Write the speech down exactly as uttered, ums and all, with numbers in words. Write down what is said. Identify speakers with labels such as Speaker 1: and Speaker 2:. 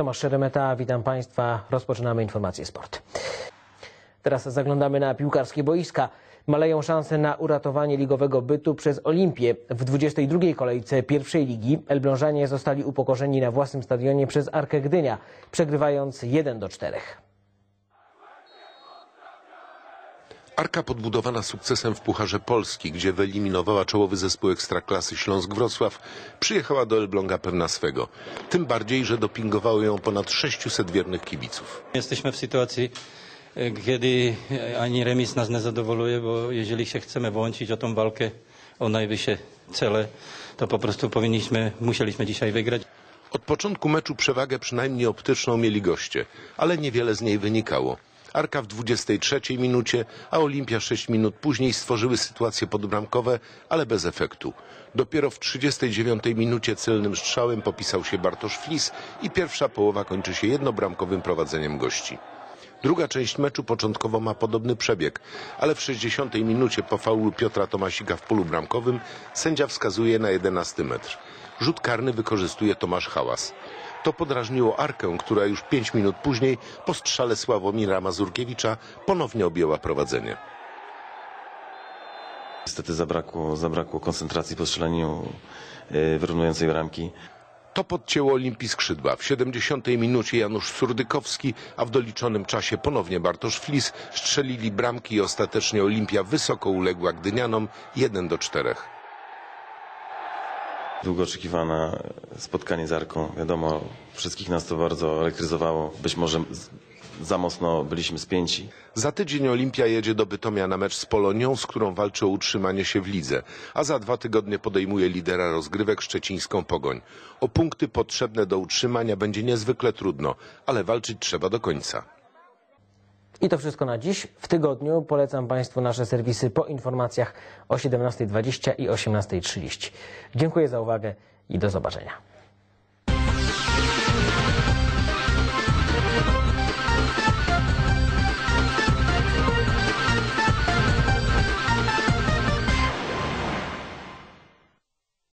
Speaker 1: Tomasz Szeremeta, witam Państwa. Rozpoczynamy informacje sport. Teraz zaglądamy na piłkarskie boiska. Maleją szanse na uratowanie ligowego bytu przez Olimpię. W dwudziestej drugiej kolejce pierwszej ligi Elblążanie zostali upokorzeni na własnym stadionie przez Arkę Gdynia, przegrywając jeden do czterech.
Speaker 2: Arka, podbudowana sukcesem w Pucharze Polski, gdzie wyeliminowała czołowy zespół Ekstraklasy Śląsk Wrocław, przyjechała do Elbląga pewna swego. Tym bardziej, że dopingowało ją ponad sześciuset wiernych kibiców.
Speaker 3: Jesteśmy w sytuacji, kiedy ani remis nas nie zadowoluje, bo jeżeli się chcemy włączyć o tą walkę o najwyższe cele, to po prostu powinniśmy, musieliśmy dzisiaj wygrać.
Speaker 2: Od początku meczu przewagę przynajmniej optyczną mieli goście, ale niewiele z niej wynikało. Arka w dwudziestej trzeciej minucie, a Olimpia sześć minut później stworzyły sytuacje podbramkowe, ale bez efektu. Dopiero w trzydziestej dziewiątej minucie celnym strzałem popisał się Bartosz Flis i pierwsza połowa kończy się jednobramkowym prowadzeniem gości. Druga część meczu początkowo ma podobny przebieg, ale w sześćdziesiątej minucie po faulu Piotra Tomasika w polu bramkowym sędzia wskazuje na jedenasty metr. Rzut karny wykorzystuje Tomasz Hałas. To podrażniło Arkę, która już pięć minut później po strzale Sławomira Mazurkiewicza ponownie objęła prowadzenie.
Speaker 4: Niestety zabrakło, zabrakło koncentracji po strzelaniu yy, wyrównującej bramki.
Speaker 2: To podcięło Olimpii skrzydła. W siedemdziesiątej minucie Janusz Surdykowski, a w doliczonym czasie ponownie Bartosz Flis strzelili bramki i ostatecznie Olimpia wysoko uległa Gdynianom jeden do czterech.
Speaker 4: Długo oczekiwane spotkanie z Arką. Wiadomo, wszystkich nas to bardzo elektryzowało. Być może za mocno byliśmy spięci.
Speaker 2: Za tydzień Olimpia jedzie do Bytomia na mecz z Polonią, z którą walczy o utrzymanie się w lidze, a za dwa tygodnie podejmuje lidera rozgrywek szczecińską Pogoń. O punkty potrzebne do utrzymania będzie niezwykle trudno, ale walczyć trzeba do końca.
Speaker 1: I to wszystko na dziś. W tygodniu polecam Państwu nasze serwisy po informacjach o siedemnastej dwadzieścia i osiemnastej trzydzieści. Dziękuję za uwagę i do zobaczenia.